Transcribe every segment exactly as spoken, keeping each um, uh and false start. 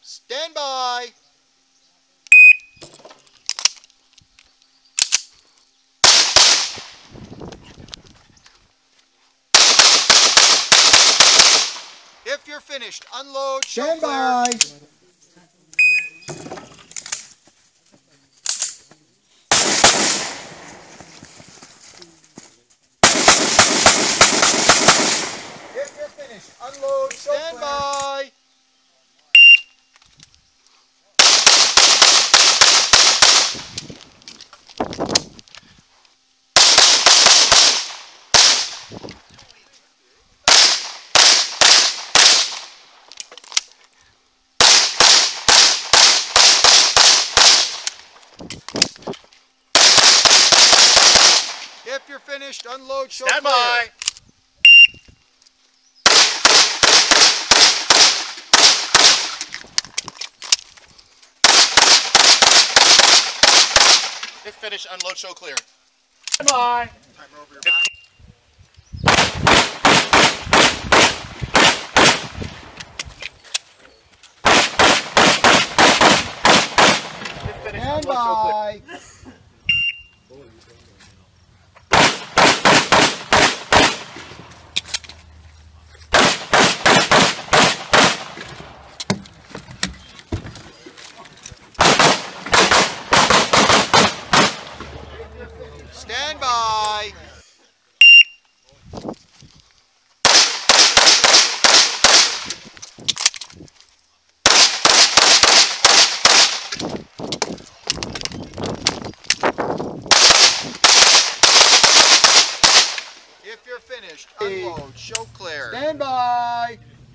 Stand by. If you're finished, unload, show Stand clear. by. If you're finished, unload, show Stand clear. by. If you're finished, unload, show Stand clear. by. If finished, unload, show clear. Stand by. Timer over your back. If finished, Stand unload, show clear. by. Stand by. If you're finished, unload, show clear. Stand by.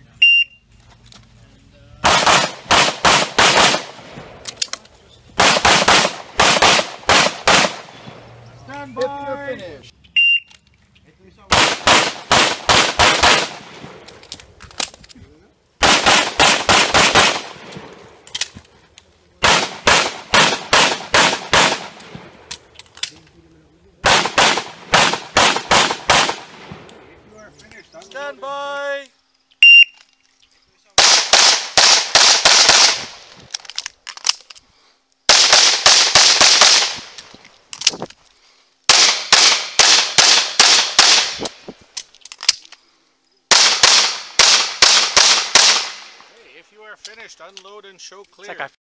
Stand If you're by. finished. Stand by. If you are finished, unload and show clear. It's like I